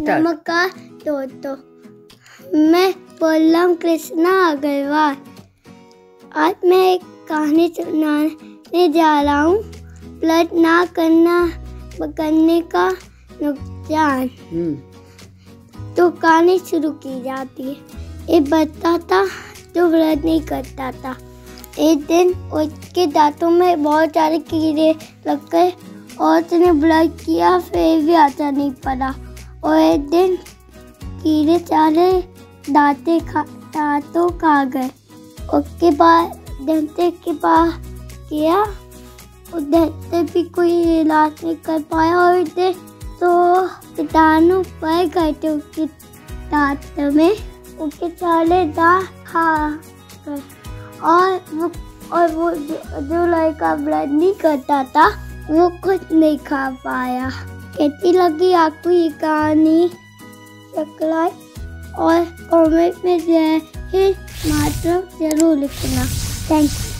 नमस्कार दोस्तों, मैं बोल रहा हूँ कृष्णा अग्रवाल। आज मैं एक कहानी सुनाने जा रहा हूँ, व्रत ना करने का नुकसान। तो कहानी शुरू की जाती है। एक बच्चा था जो व्रत नहीं करता था। एक दिन उसके दांतों में बहुत सारे कीड़े लग गए और उसने व्रत किया, फिर भी असर नहीं पड़ा। और एक दिन कीड़े सारे दांतों खा गए। उसके बाद डॉक्टर के पास गया, डॉक्टर भी कोई इलाज नहीं कर पाया और तो कीटाणु पड़ गए थे उसके दांत में। उसके सारे दांत खा गए और वो जो लड़का व्रत नहीं करता था वो कुछ नहीं खा पाया। कैसी लगी आपको ये कहानी? और कमेंट में मात्र जरूर लिखना। Thank you.